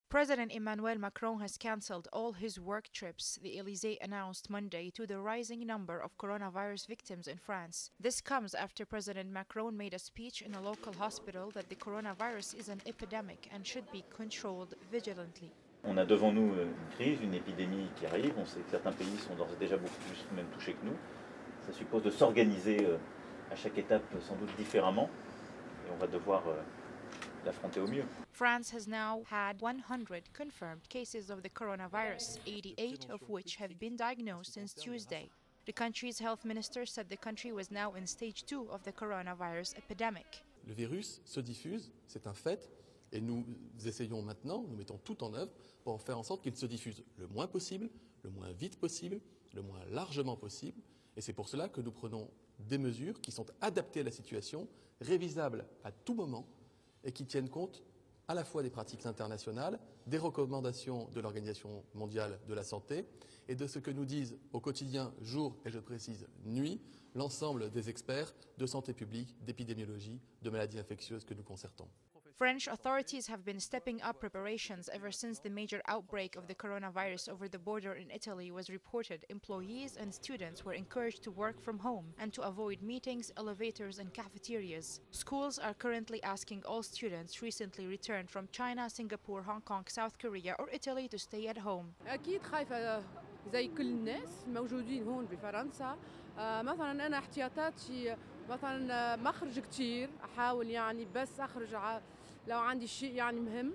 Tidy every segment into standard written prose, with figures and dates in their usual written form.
President Emmanuel Macron has cancelled all his work trips, the Élysée announced Monday, to the rising number of coronavirus victims in France. This comes after President Macron made a speech in a local hospital that the coronavirus is an epidemic and should be controlled vigilantly. On a devant nous une crise, une épidémie qui arrive. On sait que certains pays sont d'ores et déjà beaucoup plus même touchés que nous. Ça suppose de s'organiser à chaque étape sans doute différemment. Et on va devoir l'affronter au mieux. France has now had 100 confirmed cases of the coronavirus, 88 of which have been diagnosed since Tuesday. The country's health minister said the country was now in stage 2 of the coronavirus epidemic. Le virus se diffuse, c'est un fait, et nous essayons maintenant, nous mettons tout en œuvre pour faire en sorte qu'il se diffuse le moins possible, le moins vite possible, le moins largement possible. Et c'est pour cela que nous prenons des mesures qui sont adaptées à la situation, révisables à tout moment, et qui tiennent compte à la fois des pratiques internationales, des recommandations de l'Organisation mondiale de la santé et de ce que nous disent au quotidien, jour et je précise nuit, l'ensemble des experts de santé publique, d'épidémiologie, de maladies infectieuses que nous concertons. French authorities have been stepping up preparations ever since the major outbreak of the coronavirus over the border in Italy was reported. Employees and students were encouraged to work from home and to avoid meetings, elevators and cafeterias. Schools are currently asking all students recently returned from China, Singapore, Hong Kong, South Korea or Italy to stay at home. أكيد خايفة زي كل الناس الموجودين هون بفرنسا. مثلا أنا احتياطاتي مثلا ما أخرج كتير، أحاول يعني بس أخرج لو عندي شيء يعني مهم.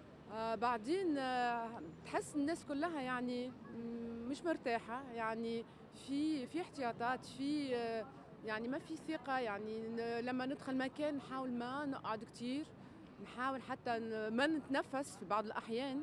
بعدين تحس الناس كلها يعني مش مرتاحة، يعني في احتياطات، في يعني ما في ثقة، يعني لما ندخل مكان نحاول ما نقعد كتير، نحاول حتى ما نتنفس في بعض الأحيان.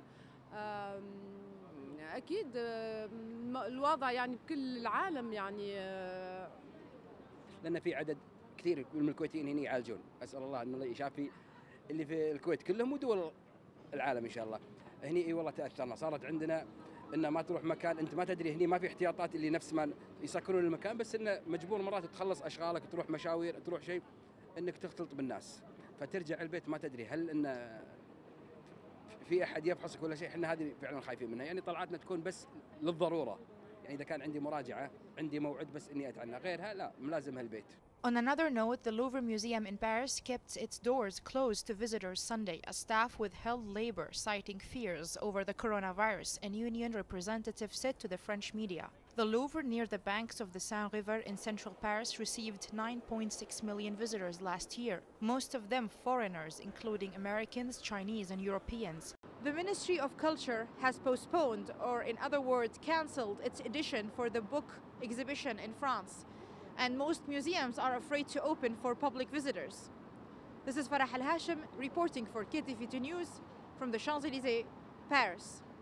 أكيد الوضع يعني بكل العالم يعني لأن في عدد كثير من الكويتيين هنا يعالجون، أسأل الله أن الله يشافي اللي في الكويت كلهم ودول العالم إن شاء الله. هني والله تأثرنا، صارت عندنا إن ما تروح مكان أنت ما تدري، هني ما في احتياطات اللي نفس ما يسكرون المكان، بس إنه مجبور مرات تخلص أشغالك، تروح مشاوير، تروح شيء، إنك تختلط بالناس، فترجع البيت ما تدري هل إنه في أحد يفحصك ولا شيء. إحنا هذه فعلا خايفين منها، يعني طلعتنا تكون بس للضرورة، يعني إذا كان عندي مراجعة، عندي موعد بس إني أتعنى، غيرها لا ملازمها البيت. On another note, the Louvre Museum in Paris kept its doors closed to visitors Sunday as staff withheld labor, citing fears over the coronavirus, a union representative said to the French media. The Louvre, near the banks of the Seine River in central Paris, received 9.6 million visitors last year, most of them foreigners, including Americans, Chinese and Europeans. The Ministry of Culture has postponed, or in other words, cancelled its edition for the book exhibition in France. And most museums are afraid to open for public visitors. This is Farah Al Hashim reporting for KTV2 News from the Champs-Élysées, Paris.